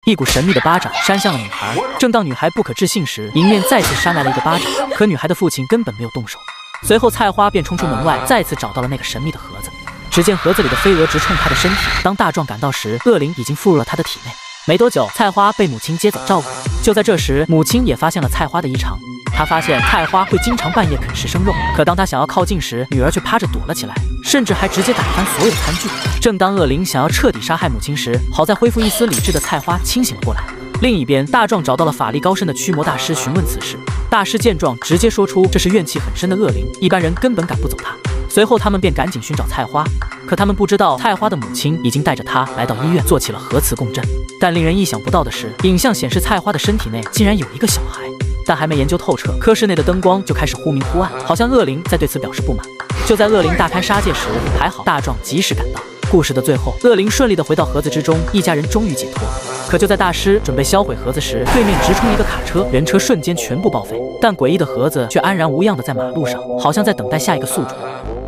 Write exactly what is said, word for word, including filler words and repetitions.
一股神秘的巴掌扇向了女孩。正当女孩不可置信时，迎面再次扇来了一个巴掌，可女孩的父亲根本没有动手。随后菜花便冲出门外，再次找到了那个神秘的盒子。只见盒子里的飞蛾直冲他的身体，当大壮赶到时，恶灵已经附入了他的体内。没多久，菜花被母亲接走照顾。就在这时，母亲也发现了菜花的异常。她发现菜花会经常半夜啃食生肉，可当她想要靠近时，女儿却趴着躲了起来，甚至还直接打翻所有餐具。正当恶灵想要彻底杀害母亲时，好在恢复一丝理智的菜花清醒了过来。另一边，大壮找到了法力高深的驱魔大师询问此事。大师见状，直接说出这是怨气很深的恶灵，一般人根本赶不走他。随后他们便赶紧寻找菜花，可他们不知道菜花的母亲已经带着他来到医院做起了核磁共振。但令人意想不到的是，影像显示菜花的身体内竟然有一个小孩。但还没研究透彻，科室内的灯光就开始忽明忽暗，好像恶灵在对此表示不满。就在恶灵大开杀戒时，还好大壮及时赶到。故事的最后，恶灵顺利地回到盒子之中，一家人终于解脱。可就在大师准备销毁盒子时，对面直冲一个卡车，人车瞬间全部报废。但诡异的盒子却安然无恙地在马路上，好像在等待下一个宿主。